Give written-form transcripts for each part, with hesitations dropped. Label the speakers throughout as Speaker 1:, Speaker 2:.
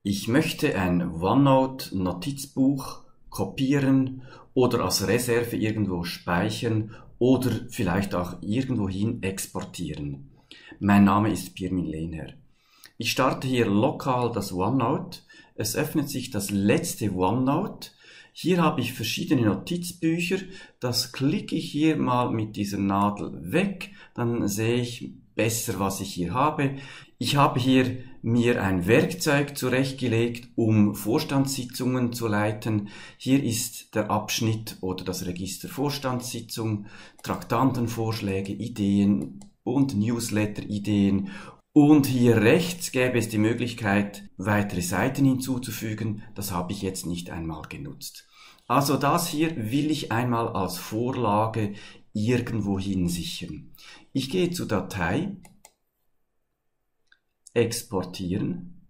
Speaker 1: Ich möchte ein OneNote-Notizbuch kopieren oder als Reserve irgendwo speichern oder vielleicht auch irgendwohin exportieren. Mein Name ist Pirmin Lehner. Ich starte hier lokal das OneNote. Es öffnet sich das letzte OneNote. Hier habe ich verschiedene Notizbücher. Das klicke ich hier mal mit dieser Nadel weg. Dann sehe ich besser, was ich hier habe. Ich habe hier mir ein Werkzeug zurechtgelegt, um Vorstandssitzungen zu leiten. Hier ist der Abschnitt oder das Register Vorstandssitzung, Traktandenvorschläge, Ideen und Newsletter-Ideen. Und hier rechts gäbe es die Möglichkeit, weitere Seiten hinzuzufügen. Das habe ich jetzt nicht einmal genutzt. Also das hier will ich einmal als Vorlage irgendwohin sichern. Ich gehe zu Datei, exportieren.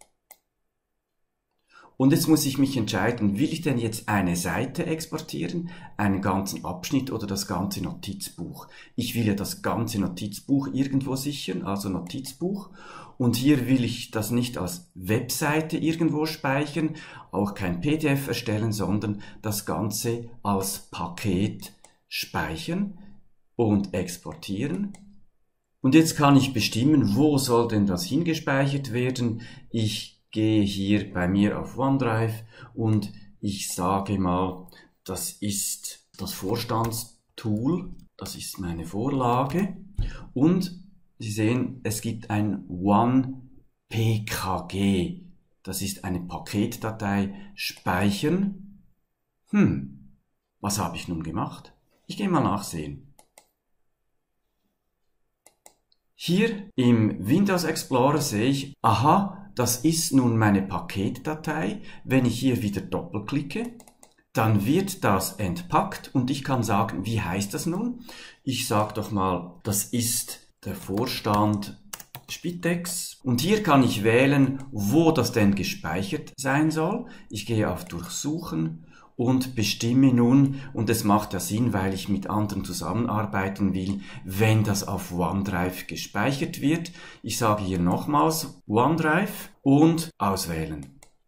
Speaker 1: Und jetzt muss ich mich entscheiden, will ich denn jetzt eine Seite exportieren, einen ganzen Abschnitt oder das ganze Notizbuch? Ich will ja das ganze Notizbuch irgendwo sichern, also Notizbuch. Und hier will ich das nicht als Webseite irgendwo speichern, auch kein PDF erstellen, sondern das Ganze als Paket speichern und exportieren. Und jetzt kann ich bestimmen, wo soll denn das hingespeichert werden. Ich gehe hier bei mir auf OneDrive und ich sage mal, das ist das Vorstandstool, das ist meine Vorlage. Und Sie sehen, es gibt ein OnePKG, das ist eine Paketdatei, speichern. Was habe ich nun gemacht? Ich gehe mal nachsehen. Hier im Windows Explorer sehe ich, aha, das ist nun meine Paketdatei. Wenn ich hier wieder doppelklicke, dann wird das entpackt und ich kann sagen, wie heißt das nun? Ich sage doch mal, das ist der Vorstand Spitex. Und hier kann ich wählen, wo das denn gespeichert sein soll. Ich gehe auf Durchsuchen und bestimme nun, und es macht ja Sinn, weil ich mit anderen zusammenarbeiten will, wenn das auf OneDrive gespeichert wird. Ich sage hier nochmals OneDrive und auswählen.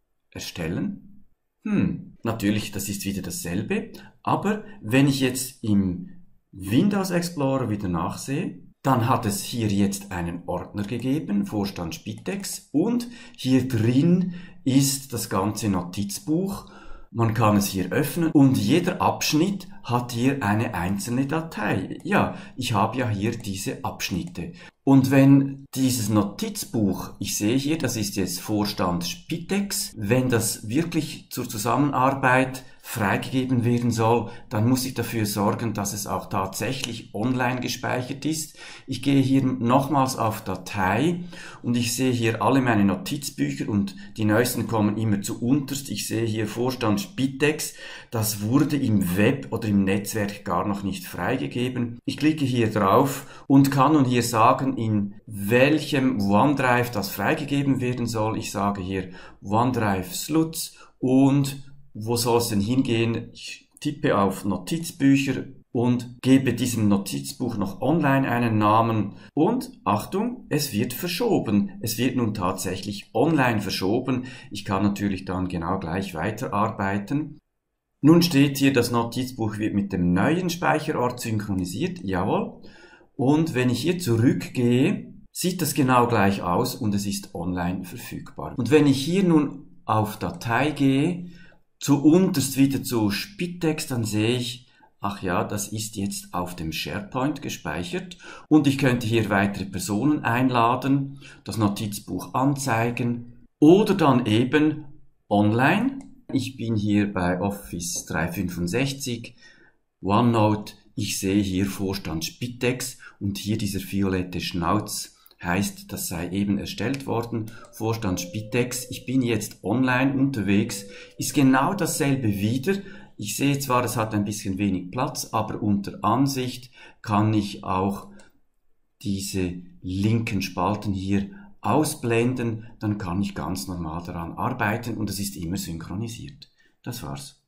Speaker 1: Erstellen. Natürlich, das ist wieder dasselbe, aber wenn ich jetzt im Windows Explorer wieder nachsehe, dann hat es hier jetzt einen Ordner gegeben, Vorstand Spitex, und hier drin ist das ganze Notizbuch. Man kann es hier öffnen und jeder Abschnitt hat hier eine einzelne Datei. Ja, ich habe ja hier diese Abschnitte. Und wenn dieses Notizbuch, ich sehe hier, das ist jetzt Vorstand Spitex, wenn das wirklich zur Zusammenarbeit freigegeben werden soll, dann muss ich dafür sorgen, dass es auch tatsächlich online gespeichert ist. Ich gehe hier nochmals auf Datei und ich sehe hier alle meine Notizbücher und die neuesten kommen immer zu unterst. Ich sehe hier Vorstand Spitex, das wurde im Web oder im Netzwerk gar noch nicht freigegeben. Ich klicke hier drauf und kann nun hier sagen, in welchem OneDrive das freigegeben werden soll. Ich sage hier OneDrive Sluts und wo soll es denn hingehen? Ich tippe auf Notizbücher und gebe diesem Notizbuch noch online einen Namen und Achtung, es wird verschoben. Es wird nun tatsächlich online verschoben. Ich kann natürlich dann genau gleich weiterarbeiten. Nun steht hier, das Notizbuch wird mit dem neuen Speicherort synchronisiert. Jawohl. Und wenn ich hier zurückgehe, sieht das genau gleich aus und es ist online verfügbar. Und wenn ich hier nun auf Datei gehe, zuunterst wieder zu Spitex, dann sehe ich, ach ja, das ist jetzt auf dem SharePoint gespeichert und ich könnte hier weitere Personen einladen, das Notizbuch anzeigen oder dann eben online. Ich bin hier bei Office 365, OneNote, ich sehe hier Vorstand Spitex und hier dieser violette Schnauz heißt, das sei eben erstellt worden, Vorstand Spitex. Ich bin jetzt online unterwegs, ist genau dasselbe wieder. Ich sehe zwar, es hat ein bisschen wenig Platz, aber unter Ansicht kann ich auch diese linken Spalten hier ausblenden. Dann kann ich ganz normal daran arbeiten und es ist immer synchronisiert. Das war's.